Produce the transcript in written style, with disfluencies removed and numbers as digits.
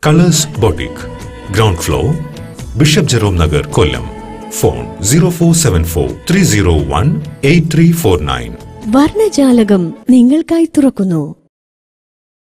Colors Boutique, ground floor, Bishop Jerome Nagar, Kollam. Phone 0474 301 8349. വർണ്ണജാലകം നിങ്ങൾക്കായി തുറക്കുന്നു.